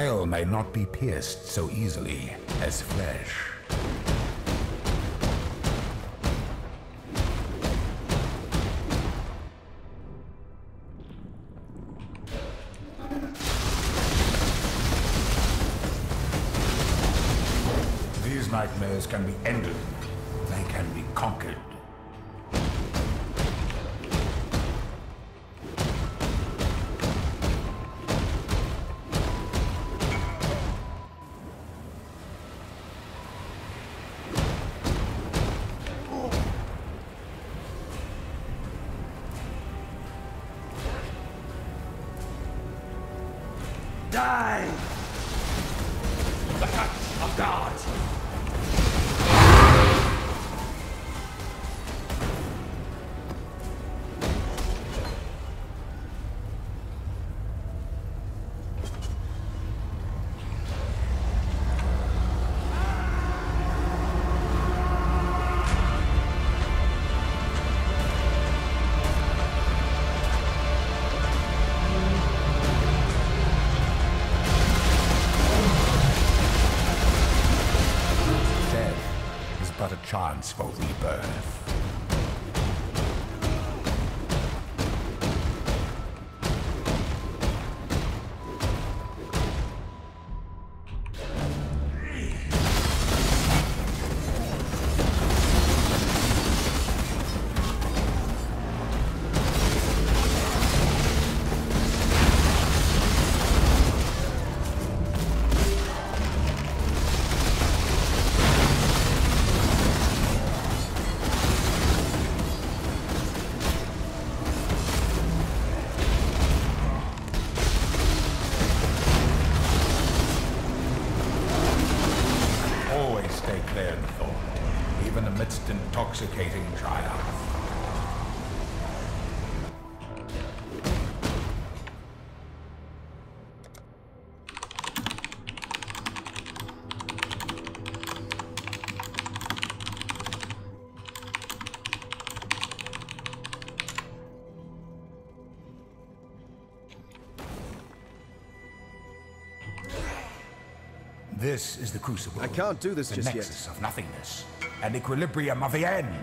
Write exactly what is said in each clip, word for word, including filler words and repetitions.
Exile may not be pierced so easily as flesh. These nightmares can be ended. They can be conquered. Die! The touch of God! But a chance for rebirth. Stay clear, Thor, even amidst intoxicating triumph. This is the Crucible. I can't do this the just yet. The nexus of nothingness, an equilibrium of the end.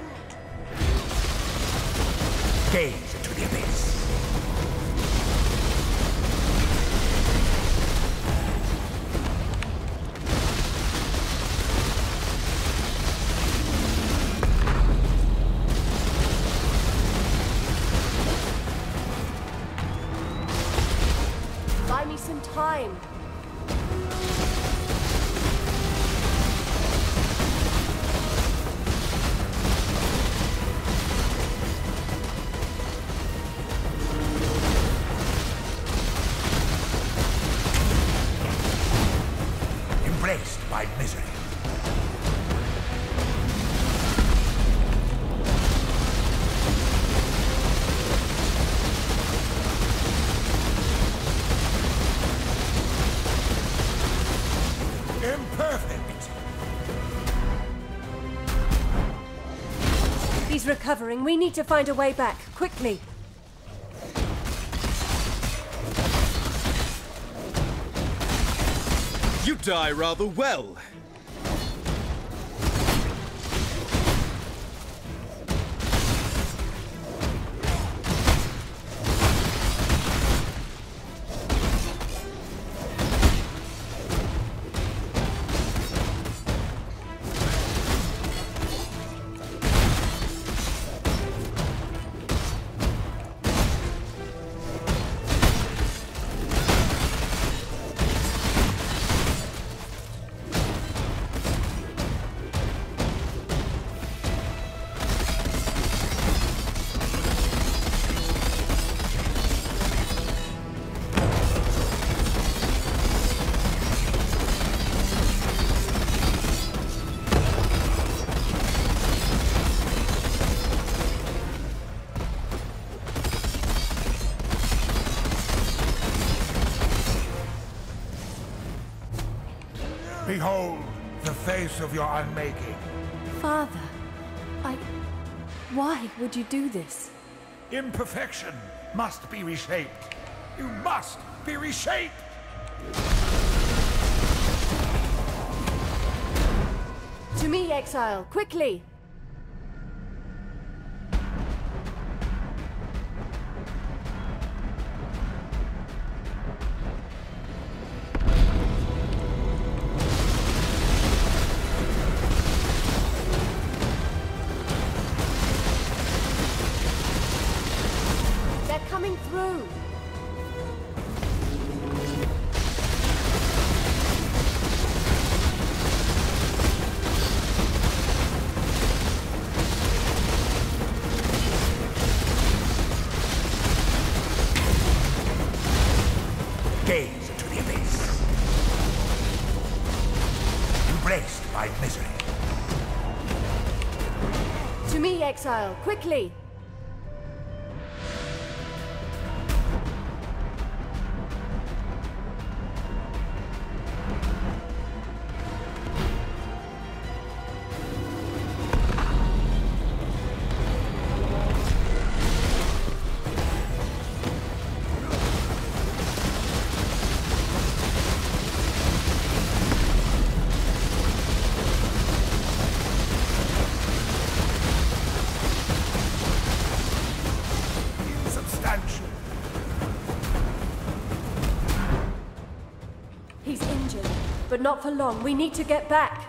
Gaze into the abyss. Buy me some time. Embraced by misery. Imperfect. He's recovering. We need to find a way back, quickly. You die rather well. Behold the face of your unmaking. Father, I... Why would you do this? Imperfection must be reshaped. You must be reshaped! To me, Exile, quickly! They're coming through! Gaze into the abyss. Embraced by misery. To me, Exile, quickly! Substantial. He's injured, but not for long. We need to get back.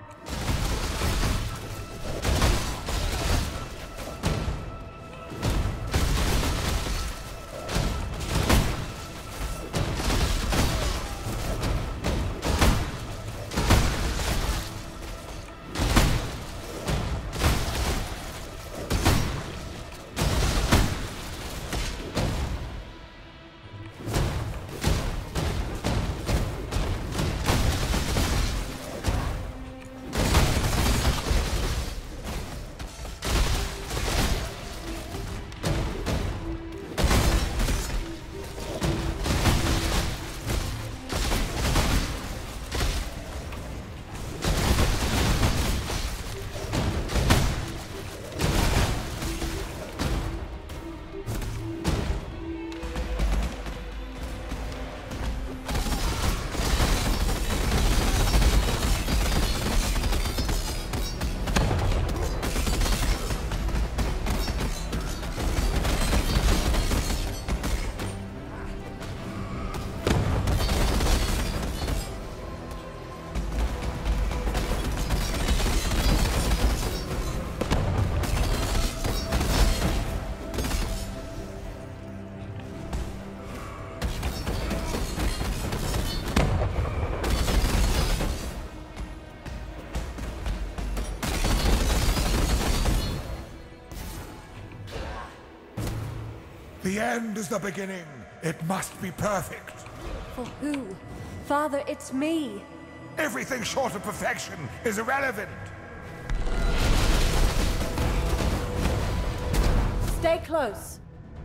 The end is the beginning. It must be perfect. For who? Father, it's me. Everything short of perfection is irrelevant. Stay close.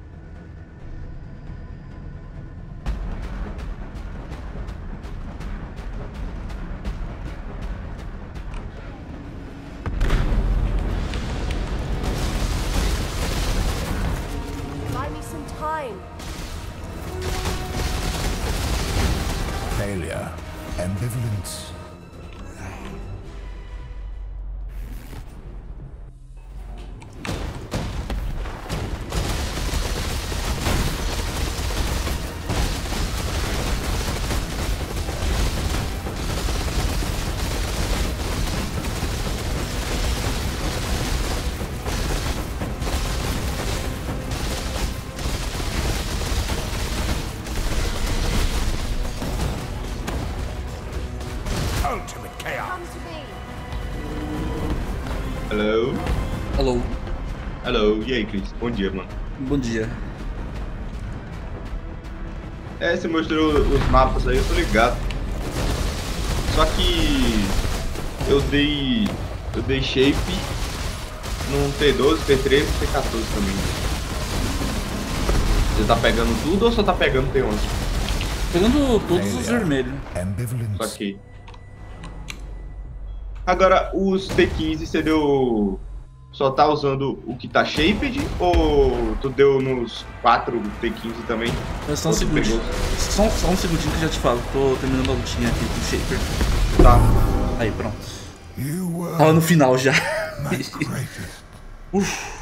Buy me some time. Failure, ambivalence. Ultimate chaos. Come to me. Hello? Alô, Hello, e aí, Chris? Bom dia, mano. bom dia. É, você mostrou os mapas aí, eu tô ligado. Só que eu dei. Eu dei shape num T doze, T treze e T quatorze também. Você tá pegando tudo ou só tá pegando T onze? Pegando todos os Failure, vermelhos. ambivalence. Só que. Agora, os T quinze você deu. Só tá usando o que tá shaped? Ou tu deu nos quatro T quinze também? Mas só um Ou tu segundinho. pegou? Só, só um segundinho que eu já te falo. Tô terminando a lutinha aqui com o Shaper. Tá. Aí, pronto. You were Tava no final já. my greatest. Uf.